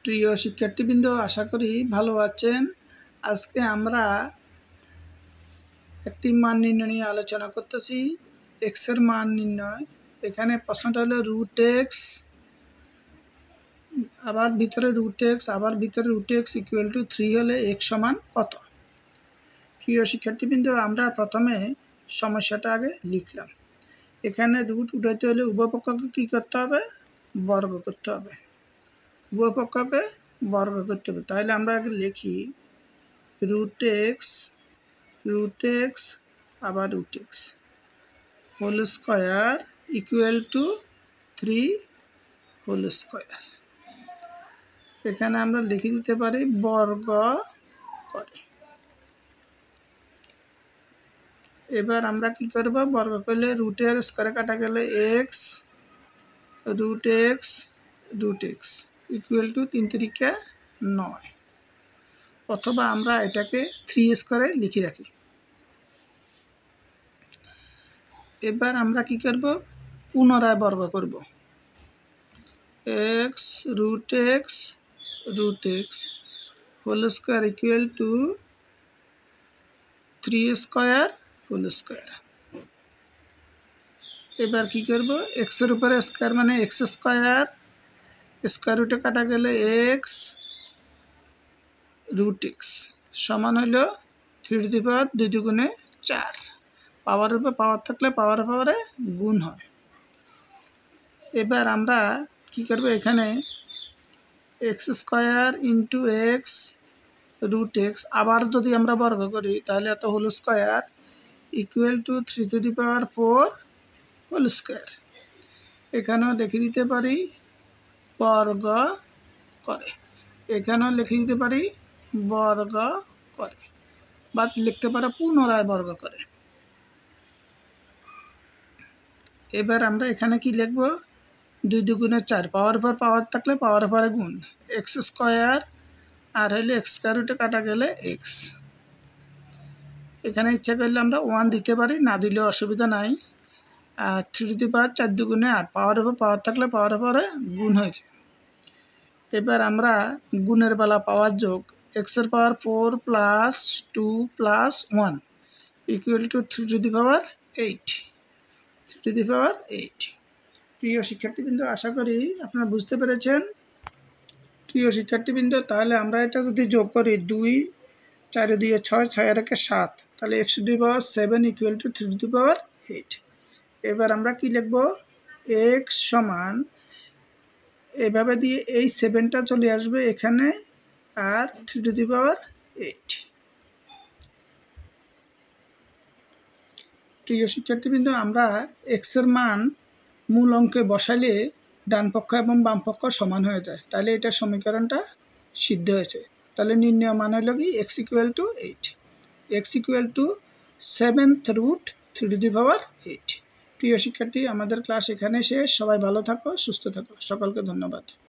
প্রিয় শিক্ষার্থীবৃন্দ, আশা করি ভালো আছেন। আজকে আমরা একটি মান নির্ণয় নিয়ে আলোচনা করতেছি। এক্স এর মান নির্ণয়। এখানে প্রশ্নটা হলো রুট এক্স, আবার ভিতরে রুট এক্স, আবার ভিতরে রুট এক্স ইকুয়াল টু 3 হলে এক্স সমান কত। প্রিয় শিক্ষার্থীবৃন্দ, আমরা প্রথমে সমস্যাটা আগে লিখলাম। এখানে রুট উঠাইতে হলে উভয়পক্ষকে কী করতে হবে? বর্গ করতে হবে। উভয়পক্ষকে বর্গ করতে হবে। তাহলে আমরা আগে লিখি রুট এক্স আবার root x whole square equal to 3 whole square. এখানে আমরা লিখে দিতে পারি বর্গ করে। এবার আমরা কি করব? বর্গ করলে রুটের স্কোয়ারে কাটা গেলে x root x equal to 3 3 9, অথবা আমরা এটাকে 3 স্কোয়ারে লিখে রাখি। এবার আমরা কি করব? পুনরায় বর্গ করব। X root x whole square equal to 3 square whole square. এবার কি করব? এক্সের উপরে স্কোয়ার মানে এক্স স্কোয়ার, স্কোয়ার রুটে কাটা গেলে এক্স রুট এক্স সমান হলো 3 টু দি পাওয়ার 2 দুগুণে 4। পাওয়ার উপরে পাওয়ার থাকলে পাওয়ারে গুণ হয়। এবার আমরা কি করব? এখানে x square into x root x আবার যদি আমরা বর্গ করি তাহলে এত whole square equal to 3 to the power 4 whole square. এখানেও লিখে দিতে পারি বর্গ করে। এখানেও লিখে দিতে পারি বর্গ করে, বা লিখতে পারে পুনরায় বর্গ করে। এবার আমরা এখানে কি লিখব? 2 দুগুণে 4, পাওয়ার উপর পাওয়ার থাকলে পাওয়ার উপরে গুণ। এক্স স্কোয়ার আর হলে এক্স স্কোয়ার রুটে কাটা গেলে এক্স। এখানে ইচ্ছা করলে আমরা 1 দিতে পারি, না দিলেও অসুবিধা নাই। আর 3 টু দি পাওয়ার 4 দুগুণে 8, পাওয়ার উপর পাওয়ার থাকলে পাওয়ার উপরে গুণ হয়েছে। এবার আমরা গুণের বেলা পাওয়ার যোগ, এক্সের power 4 plus 2 plus 1 equal to 3 to the power 8। প্রিয় শিক্ষার্থীবৃন্দ, আশা করি আপনারা বুঝতে পেরেছেন। প্রিয় শিক্ষার্থীবৃন্দ, তাহলে আমরা এটা যদি যোগ করি 2 4 2 6 6 আর 1 7, তাহলে x to the power 7 equal to 3 to the power 8। এবার আমরা কি লিখব? x সমান এভাবে দিয়ে এই 7টা চলে আসবে এখানে, আর 3 টু দি পাওয়ার 8। প্রিয় শিক্ষার্থীবৃন্দ, আমরা এক্স এর মান মূল অঙ্কে বসালে ডান পক্ষ এবং বাম পক্ষ সমান হয়ে যায়। তাহলে এটা সমীকরণটা সিদ্ধ হয়েছে। তাহলে নির্ণয় মান হলো কি? X equal to 8, x equal to 7th root 3 to the power 8। প্রিয় শিক্ষার্থী, আমাদের ক্লাস এখানে শেষ। সবাই ভালো থাকো, সুস্থ থাকো। সকলকে ধন্যবাদ।